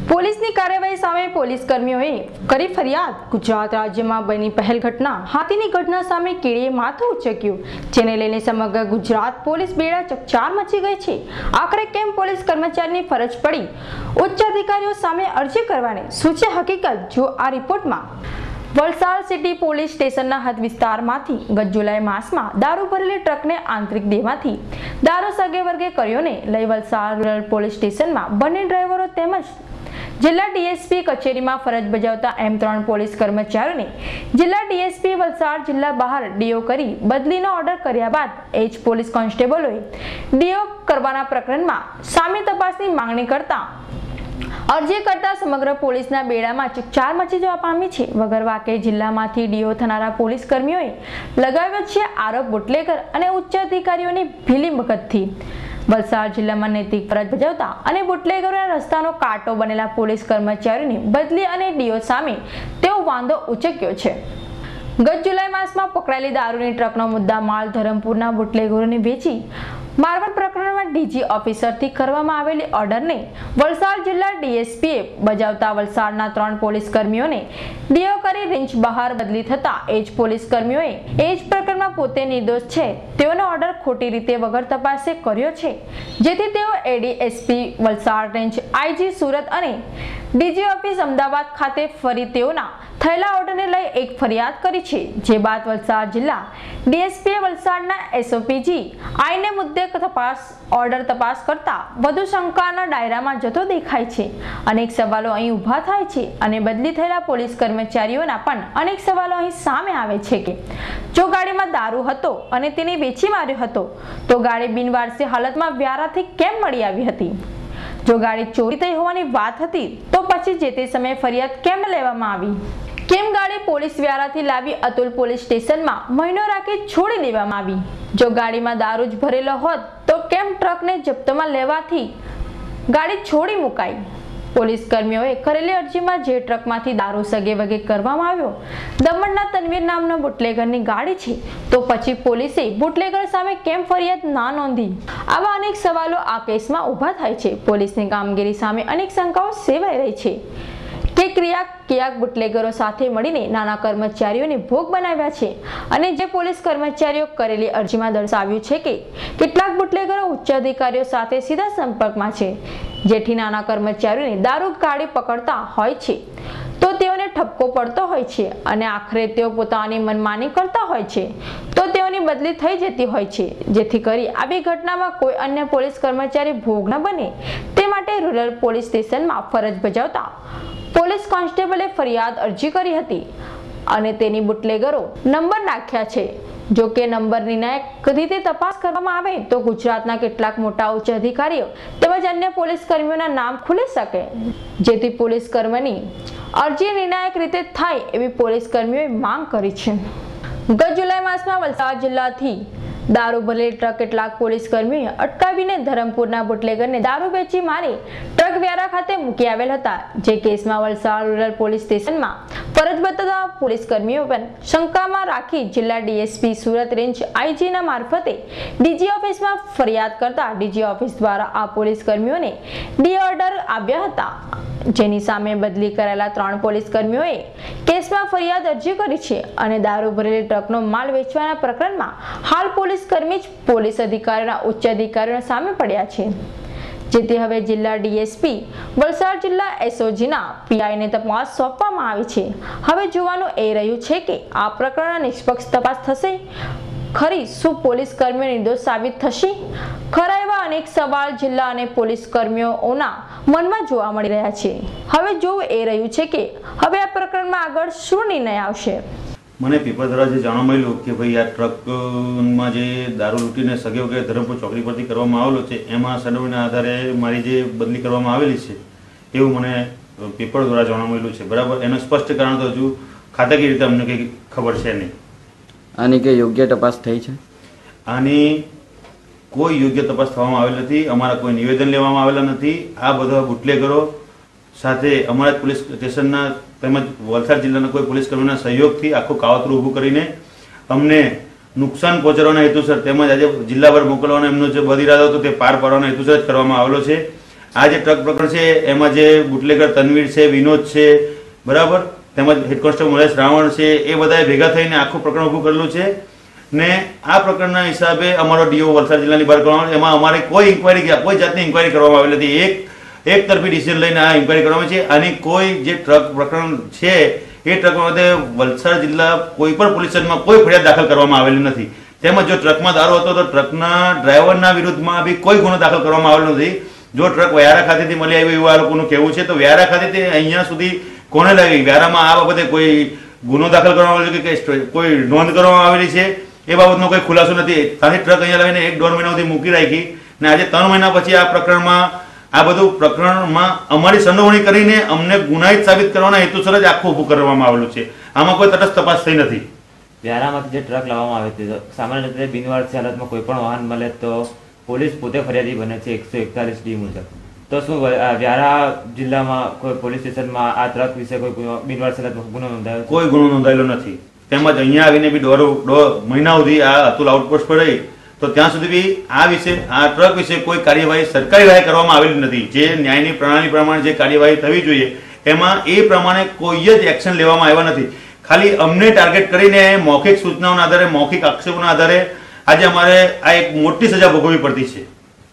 પોલીસની કાર્યવાહી સામે પોલીસ કર્મીઓએ કરી ફરિયાદ। ગુજરાત રાજ્યમાં બની પહેલ ઘટના હાથીની ઘટના સામે કીડીએ માથું ઉંચક્યું, જેને લઈને સમગ્ર ગુજરાત પોલીસ બેડા ચકચાર મચી ગઈ છે। આખરે કેમ પોલીસ કર્મચારીની ફરજ પડી ઉચ્ચ અધિકારીઓ સામે અરજી કરવાની? શું છે હકીકત? જો આ રિપોર્ટમાં। વલસાડ સિટી પોલીસ સ્ટેશનના હદ વિસ્તારમાંથી ગત જુલાઈ માસમાં દારૂ ભરેલી ટ્રકને આંતરિક દેવાથી દારૂ સગે વર્ગે કર્યોને લઈ વલસાડ રૂરલ પોલીસ સ્ટેશનમાં બંને ડ્રાઈવરો તેમજ જિલ્લા ડીએસપી કચેરીમાં ફરજ બજાવતા M3 પોલીસ કર્મચારીઓને જિલ્લા ડીએસપી વલસાડ જિલ્લા બહાર ડીઓ કરી બદલીનો ઓર્ડર કર્યા બાદ એચ પોલીસ કોન્સ્ટેબલોએ ડીઓ કરવાના પ્રકરણમાં સામે તપાસની માંગણી કરતા અરજી કરતા સમગ્ર પોલીસના બેડામાં ચકચાર મચી જવા પામી છે। વગર વાકે જિલ્લામાંથી ડીઓ થનારા પોલીસ કર્મીઓએ લગાવ્યો છે આરોપ બુટલેગર અને ઉચ્ચ અધિકારીઓની ભીલી મગજથી। વલસાડ જિલ્લામાં નૈતિક ફરજ બજાવતા અને બુટલેગરોના રસ્તાનો કાંટો બનેલા પોલીસ કર્મચારીઓની બદલી અને ડીઓ સામે તેઓ વાંધો ઉચક્યો છે। ગત જુલાઈ માસમાં પકડાયેલી દારૂની ટ્રકનો મુદ્દા માલ ધરમપુરના બુટલેગરોને વેચી મારવાડ પ્રકરણમાં ડીજી ઓફિસરથી કરવામાં આવેલી ઓર્ડરને વલસાડ જિલ્લા ડીએસપીએ બજાવતા વલસાડના 3 પોલીસ કર્મીઓને ડીઓ કરી રેન્જ બહાર બદલી થતા એજ પોલીસ કર્મીઓએ એજ પ્રકરણમાં પોતે નિર્દોષ છે તેઓનો ઓર્ડર ખોટી રીતે વગર તપાસે કર્યો છે, જેથી તેઓ ADSP Valsad range IG Surat અને ડીજી ઓફિસ અમદાવાદ ખાતે ફરી તેઓના થયેલા ઓર્ડરને લઈ એક ફરિયાદ કરી છે। જે બાદ વલસાડ જિલ્લા ડીએસપીએ વલસાડના એસઓપીજી આઈને મુદ્દે તપાસ કરતા વધુ શંકાના દાયરામાં જતો દેખાય છે। અનેક સવાલો અહીં ઊભા થાય છે અને બદલી થયેલા પોલીસ કર્મચારીઓના પણ અનેક સવાલો અહીં સામે આવે છે કે જો ગાડીમાં દારૂ હતો અને તેને વેચી માર્યો હતો તો ગાડી બિનવારસી હાલતમાં વ્યારાથી કેમ મળી આવી હતી? જો ગાડી ચોરી થઈ હોવાની વાત હતી તો પછી જે તે સમયે ફરિયાદ કેમ લેવામાં આવી? કેમ ગાડી પોલીસ વ્યારાથી લાવી અતુલ પોલીસ સ્ટેશનમાં મહિનો રાખી છોડી દેવામાં આવી? જો ગાડીમાં દારૂ જ ભરેલો હોત તો કેમ ટ્રકને જપ્તમાં લેવાથી ગાડી છોડી મુકાઈ? પોલીસ કર્મીઓએ કરેલી અરજીમાં જે ટ્રકમાંથી દારૂ સગે વગે કરવામાં આવ્યો દમણના તનવીર નામનો બુટલેગરની ગાડી છે, તો પછી પોલીસે બુટલેગર સામે કેમ ફરિયાદ ના નોંધી? આવા અનેક સવાલો આ કેસમાં ઊભા થાય છે। પોલીસની કામગીરી સામે અનેક શંકાઓ સેવાઈ રહી છે કે ક્યાંક બુટલેગરો સાથે મળીને નાના કર્મચારીઓને ભોગ બનાવ્યા છે અને જે પોલીસ કર્મચારીઓ કરેલી અરજીમાં દર્શાવ્યું છે કે કેટલાક બુટલેગરો ઉચ્ચ અધિકારીઓ સાથે સીધા સંપર્કમાં છે, જેથી નાના કર્મચારીઓને દારૂ ગાડી પકડતા હોય છે તો તેઓને ઠપકો પડતો હોય છે અને આખરે તેઓ પોતાની મનમાની કરતા હોય છે તો તેઓની બદલી થઈ જતી હોય છે, જેથી કરી આવી ઘટનામાં કોઈ અન્ય પોલીસ કર્મચારી ભોગ ન બને તે માટે રૂરલ પોલીસ સ્ટેશનમાં ફરજ બજાવતા પોલીસ કોન્સ્ટેબલે ફરિયાદ અરજી કરી હતી અને તેની બુટલેગરો નંબર નાખ્યા છે। જો કે નંબરની ન્યાયિક રીતે તપાસ કરવામાં આવે તો ગુજરાતના કેટલાક મોટા ઉચ્ચ અધિકારીઓ તેમજ અન્ય પોલીસ કર્મીઓના નામ ખુલી શકે, જેથી પોલીસ કર્મીની અરજી નિર્ણાયક રીતે થાય એવી પોલીસ કર્મીઓએ માંગ કરી છે। ગત જુલાઈ માસમાં વલસાડ જિલ્લાથી દારૂ ભરેલી ટ્રક કેટલાક પોલીસ કર્મીઓએ અટકાવીને ધરમપુરના બુટલેગરને દારૂ વેચી મારી ટ્રક વ્યારા ખાતે મૂકી આવેલ હતા। જે કેસમાં વલસાડ રૂરલ પોલીસ સ્ટેશનમાં ફરજ બજાવતા પોલીસ કર્મીઓ પણ શંકામાં રાખી જિલ્લા ડીએસપી સુરત રેન્જ આઈજીના મારફતે ડીજી ઓફિસમાં ફરિયાદ કરતા ડીજી ઓફિસ દ્વારા આ પોલીસ કર્મીઓને ડી ઓર્ડર આવ્યા હતા, જેની સામે બદલી કરાયેલા 3 પોલીસ કર્મીઓએ કેસમાં ફરિયાદ અરજી કરી છે અને દારૂ ભરેલી ટ્રકનો માલ વેચવાના પ્રકરણમાં હાલ પોલીસ કર્મી જ પોલીસ અધિકારીઓના ઉચ્ચ અધિકારીઓ સામે પડ્યા છે, જેથી હવે જિલ્લા ડીએસપી વલસાડ જિલ્લા એસઓજીના પીઆઈને તપાસ સોંપવામાં આવી છે। હવે જોવાનું એ રહ્યું છે કે આ પ્રકરણના નિષ્પક્ષ તપાસ થશે ખરી? શું પોલીસ કર્મીઓ નિર્દોષ સાબિત થશે ખરા? એવા અનેક સવાલ જિલ્લા અને પોલીસ કર્મીઓના મનમાં જોવા મળી રહ્યા છે। હવે જોવું એ રહ્યું છે કે હવે આ પ્રકરણમાં આગળ શું નિર્ણય આવશે। મને પેપર દ્વારા જે જાણવા મળ્યું કે ભાઈ આ ટ્રકમાં જે દારૂ લૂંટીને સગે વગે ધરમપુર ચોકડી પરથી કરવામાં આવેલો છે એમાં સર્વેના આધારે મારી જે બદલી કરવામાં આવેલી છે એવું મને પેપર દ્વારા જાણવા મળ્યું છે, બરાબર। એનું સ્પષ્ટ કારણ તો હજુ ખાતાકીય રીતે અમને કંઈ ખબર છે નહીં। આની કે યોગ્ય તપાસ થઈ છે? આની કોઈ યોગ્ય તપાસ થવામાં આવેલ નથી, અમારા કોઈ નિવેદન લેવામાં આવેલા નથી। આ બધા બુટલેગરો સાથે અમારા પોલીસ સ્ટેશનના તેમજ વલસાડ જિલ્લાના કોઈ પોલીસ કર્મીના સહયોગથી આખું કાવતરું ઊભું કરીને અમને નુકસાન પહોંચાડવાના હેતુસર તેમજ આજે જિલ્લાભર મોકલવાનો એમનો જે બદ ઇરાદો હતો તે પાર પાડવાના હેતુસર જ કરવામાં આવેલો છે। આ જે ટ્રક પ્રકરણ છે એમાં જે બુટલેગર તનવીર છે, વિનોદ છે, બરાબર, તેમજ હેડ કોન્સ્ટેબલ મહેશ રાવણ છે, એ બધાએ ભેગા થઈને આખું પ્રકરણ ઊભું કરેલું છે ને આ પ્રકરણના હિસાબે અમારો ડીઓ વલસાડ જિલ્લાની બહાર કરવામાં આવે. એમાં અમારે કોઈ ઇન્કવાયરી, કોઈ જાતની ઇન્કવાયરી કરવામાં આવેલી નથી. એક તરફી ડિસિઝન લઈને આ ઇન્કવાયરી કરવામાં છે. આની કોઈ જે ટ્રક પ્રકરણ છે એ ટ્રક બાબતે વલસાડ જિલ્લા કોઈ પણ પોલીસ સ્ટેશનમાં કોઈ ફરિયાદ દાખલ કરવામાં આવેલી નથી. તેમજ જો ટ્રકમાં દારૂ હતો તો ટ્રકના ડ્રાઈવરના વિરુદ્ધમાં બી કોઈ ગુનો દાખલ કરવામાં આવેલો નથી. જો ટ્રક વ્યારા ખાતેથી મળી આવ્યું એવું આ લોકોનું કહેવું છે, તો વ્યારા ખાતેથી અહીંયા સુધી કોને લાગી, વ્યારામાં આ બાબતે કોઈ ગુનો દાખલ કરવામાં આવેલો કે કોઈ નોંધ કરવામાં આવેલી છે એ બાબતનો કોઈ ખુલાસો નથી. ત્યાંથી ટ્રક અહીંયા લાવીને 1-1.5 મહિના સુધી મૂકી રાખી ને આજે 3 મહિના પછી આ પ્રકરણમાં, આ બધું પ્રકરણમાં અમારી સંડોવણી કરીને અમને ગુનાહિત સાબિત કરવાના હેતુસર જ આખું ઊભું કરવામાં આવેલું છે. આમાં કોઈ તટસ્થ તપાસ થઈ નથી. વ્યારામાંથી જે ટ્રક લાવવામાં આવે છે, સામાન્ય રીતે બિનવારસી હાલતમાં કોઈ પણ વાહન મળે તો પોલીસ પોતે ફરિયાદી બને છે 141D મુજબ. તો શું વ્યારા જિલ્લામાં કોઈ પોલીસ સ્ટેશનમાં આ ટ્રક વિશે કોઈ બિનવારસી હાલતમાં ગુનો નોંધાયો? કોઈ ગુનો નોંધાયેલો નથી. તેમજ અહીંયા આવીને બી 1.5 મહિના સુધી આ અતુલ આઉટપોસ્ટ પર રહી તો ત્યાં સુધી બી આ વિશે, આ ટ્રક વિશે કોઈ કાર્યવાહી સરકારી રાહે કરવામાં આવેલી નથી. જે ન્યાયની પ્રણાલી પ્રમાણે જે કાર્યવાહી થવી જોઈએ એમાં એ પ્રમાણે કોઈ જ એક્શન લેવામાં આવ્યા નથી. ખાલી અમને ટાર્ગેટ કરીને મૌખિક સૂચનાઓના આધારે, મૌખિક આક્ષેપોના આધારે આજે અમારે આ એક મોટી સજા ભોગવવી પડતી છે.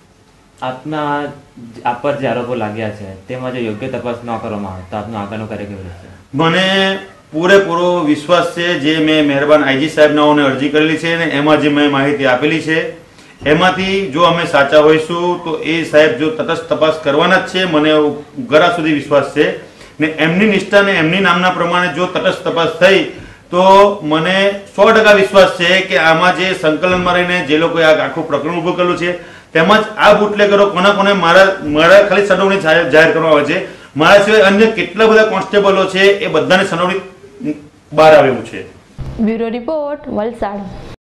આપ પર જે આરોપો લાગ્યા છે તેમાં જો યોગ્ય તપાસ ન કરવામાં આવે તો આપનો આગળનો કાર્ય કેવો રહેશે? મને પૂરેપૂરો વિશ્વાસ છે. જે મેં મહેરબાન આઈજી સાહેબનાઓને અરજી કરેલી છે ને એમાં જે મેં માહિતી આપેલી છે એમાંથી જો અમે સાચા હોઈશું તો એ સાહેબ જો તટસ્થ તપાસ કરવાના જ છે, મને ઘરા સુધી વિશ્વાસ છે ને એમની નિષ્ઠા ને એમની નામના પ્રમાણે જો તટસ્થ તપાસ થઈ તો મને 100% વિશ્વાસ છે કે આમાં જે સંકલનમાં રહીને જે લોકોએ આ આખું પ્રકરણ ઊભું કરેલું છે તેમજ આ બુટલેગરો કોને મારા ખાલી સંડોવણી જાહેર કરવામાં આવે છે. મારા સિવાય અન્ય કેટલા બધા કોન્સ્ટેબલો છે એ બધાની સંડોવણી બહાર આવેલું છે. Bureau report, Valsad.